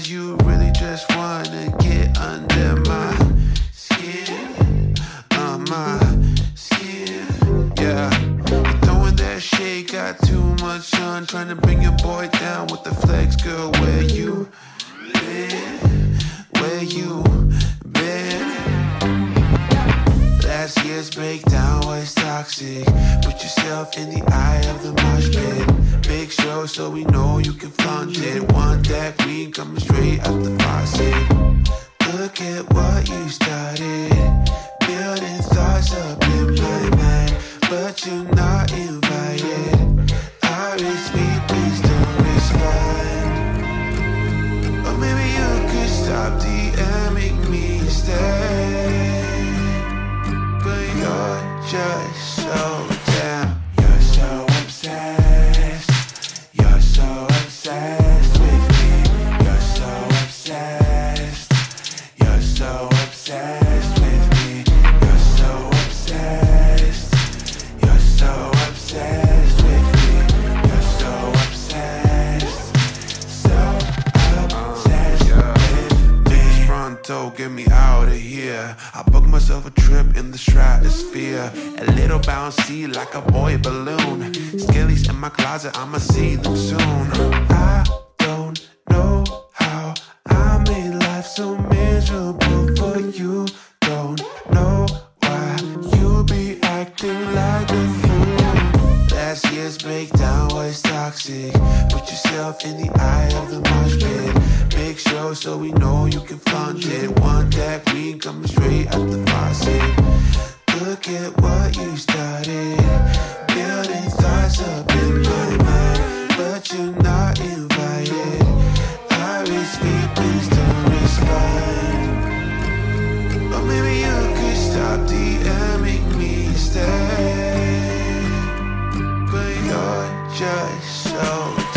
you really just wanna get under my skin, my skin, yeah. You're throwing that shade, got too much sun, trying to bring your boy down with the flex, girl. Where you been? Where you been? Last year's breakdown was toxic. Put yourself in the eye of the mosh pit. Big show, so we know you can flaunt it. Want that green coming straight out the faucet. Look at what you started, building thoughts up in my mind, but you're not invited. RSV, please don't respond. Or maybe you could stop DMing me instead. But you're just so damn. You're so obsessed. You're so obsessed with me. You're so obsessed. You're so obsessed with me. You're so obsessed. You're so obsessed with me. You're so obsessed. So obsessed with me. Pronto, get me out of here. I booked myself a trip in the stratosphere. A little bouncy like a boy balloon. Skillies in my closet, I'ma see them soon. I don't know how I made life so miserable for you. Don't know why you be acting like a fool. Last year's breakdown was toxic. Put yourself in the eye of the mosh pit. Big show, so we know you can flaunt it. Want that green coming straight out the faucet. Look at what you started, building thoughts up in my mind, but you're not invited. RSV, please don't respond. Or maybe you could stop DMing me instead. But you're just so